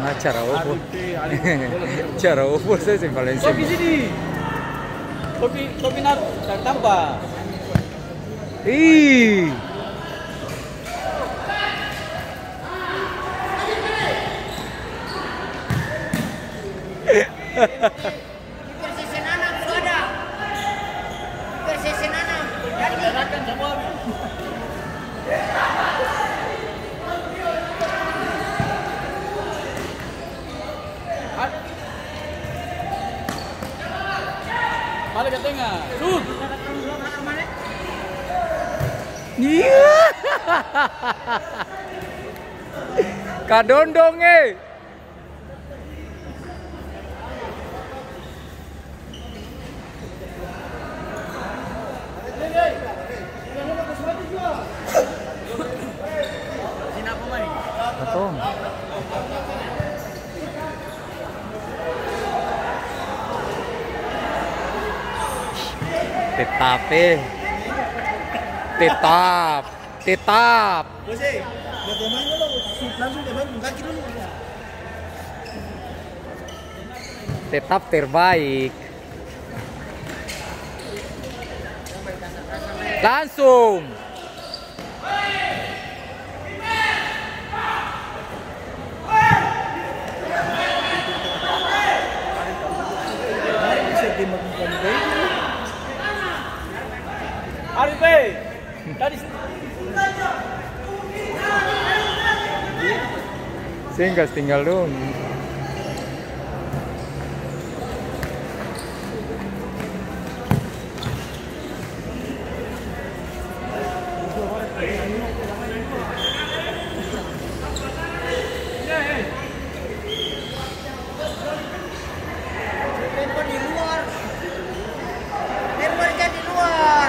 Nah, cara opo. Cara opo saya sing paling Kopi sini. Kopi nar tambah. Ih. Persisen anak sudah. Persisen anak. Gerakan semua. Balik ke tengah. Shoot. Iya. Kadondong Sina pemain. Betul. Tetap. Bos, buat pemain lo langsung pemain kaki dulu. Tetap terbaik. Langsung. Arif, tadi Sehingga tinggal dong. Tempo di luar. Tempo aja di luar.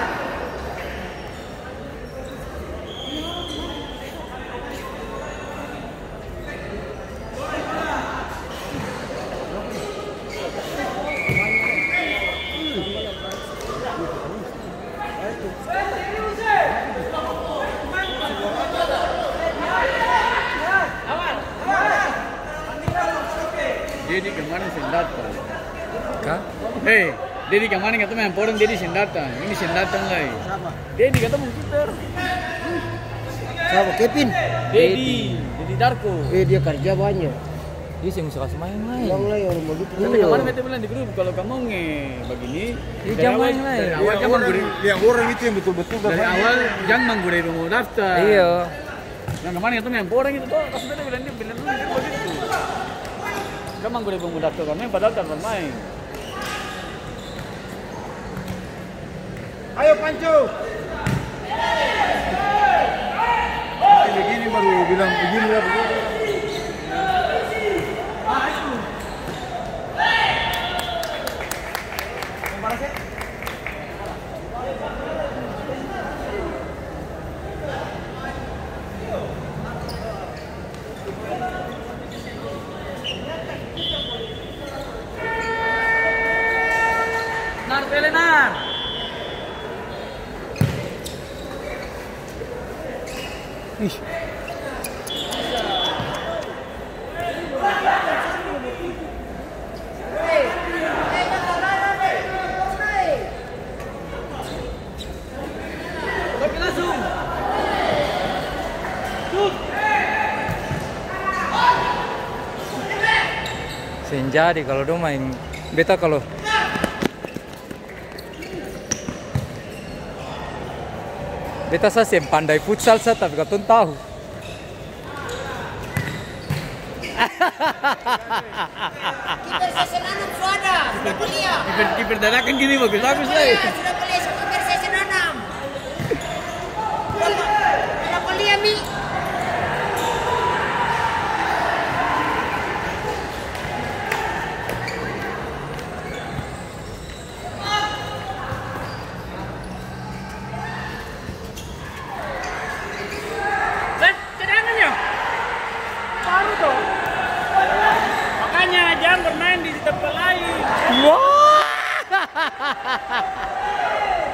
Dedi kemana sendata? Kah? Dedi kemana kata main porong Dedi sendata. Ini sendata lagi. Siapa? Dedi kata mau kiper. Siapa? Kevin. Dedi Darko. Dia kerja banyak. Dia sih suka main lain. Yang lain orang begitu. Tapi kemarin kita bilang di grup kalau kamu begini, Dia jangan main lain. dari awal jangan Yang orang itu yang betul-betul dari awal jangan gue dari mau daftar. Iya. Yang kemarin itu main porong itu tuh, pas kita bilang dulu begitu. Kamu gue dari mau daftar kami padahal tak bermain. Ayo Pancu. Begini baru bilang begini lah begini. Nar pelenar. Ih. Tapi langsung. Shoot. Senjadi kalau dong main beta kalau beta saya pandai futsal saya tapi kau tahu. Kiper season anak sudah kuliah. Kiper dadakan gini bagus lah. Sudah kuliah sama kiper season anak. Sudah kuliah Mi. Cadangannya baru tuh. Makanya jangan bermain di tempat lain. Wah.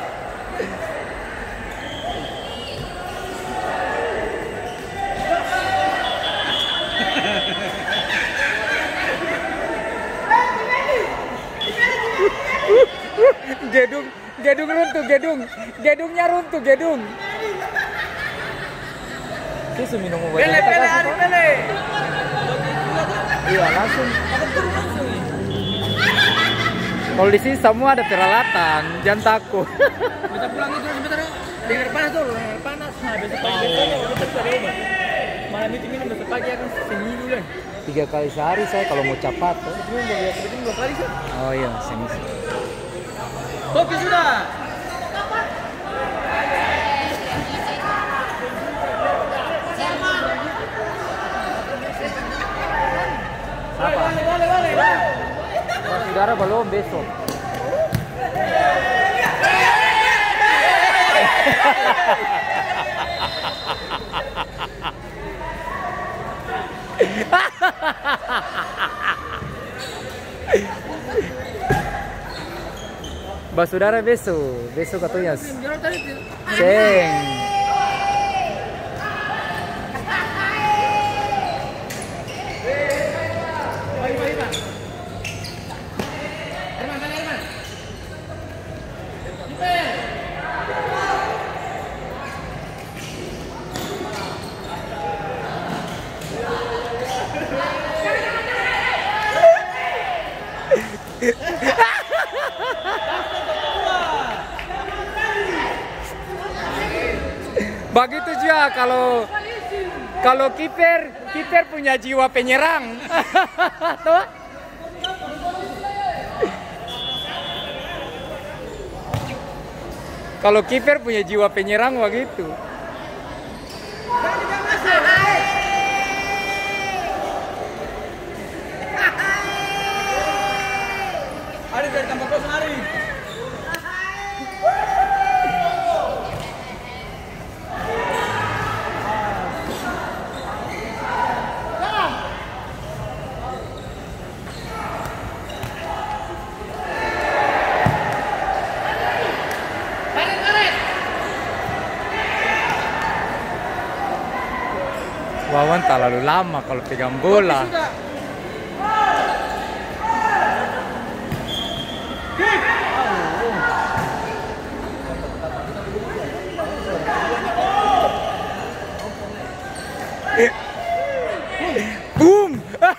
gedung. Gedungnya runtuh, gedung. Susu minum obat. Pele, hari pele. Iya, langsung. Kalau di sini semua ada peralatan, jangan takut. Kita pulang itu sebentar. Dengar panas tuh, panas. Nah, besok pagi kita cari obat. Malam itu minum besok pagi akan seminggu kan. 3 kali sehari saya kalau mau capat. Minum biasa 2 kali sih. Oh iya, semisi. Kopi sudah. Apa? Boleh. Saudara belum besok. Saudara besok katanya. Seng. Begitu juga kalau kiper punya jiwa penyerang. Tuh. Kalau kiper punya jiwa penyerang begitu. Hari dari tambah kosong hari. Wawan terlalu lama kalau pegang bola. Boom!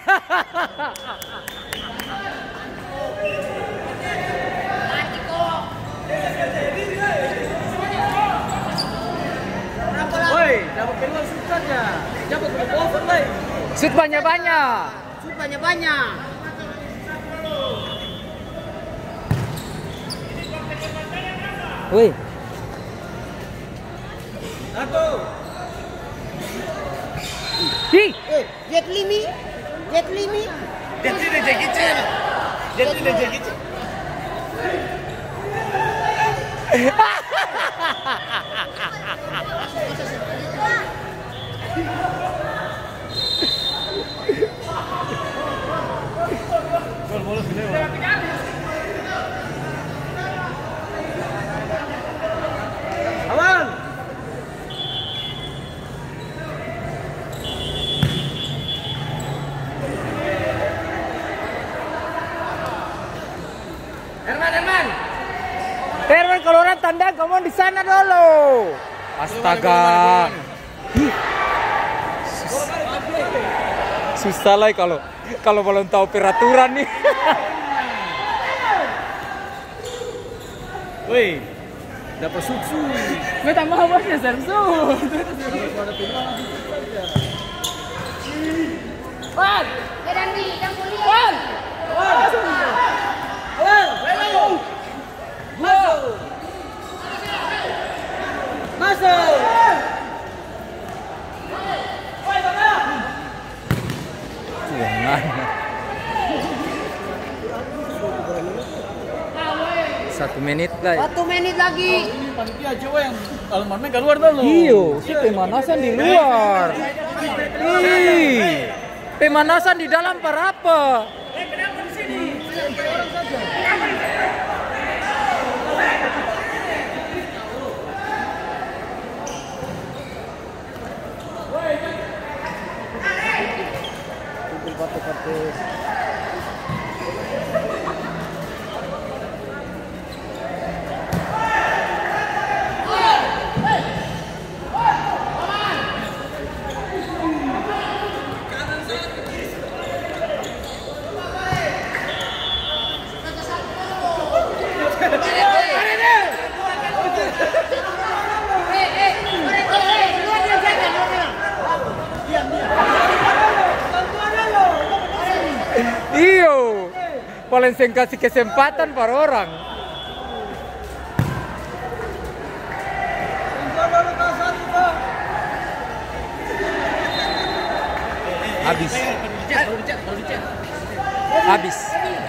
Woi, dapat peluang shoot saja. Dapat over lagi. Shoot banyak-banyak. Shoot banyak-banyak. Woi. Satu. Hi. Jet Limi. Dia tidak jadi kecil. Bolos gede. Awan. Herman, kalau orang tandang kamu di sana dulu. Astaga. Susah lah kalau belum tahu peraturan nih. Woi, dapat susu. Gue tambah bosnya Samsu. Wan. Dandi, yang mulia. Wan. Masuk. Jangan. 1 menit lah. 1 menit lagi. Ini panitia cewek yang almarhumnya keluar dulu. Iyo, si pemanasan di luar. Ih, pemanasan di dalam apa? Kenapa di sini? Valencia kasih kesempatan para orang. Habis.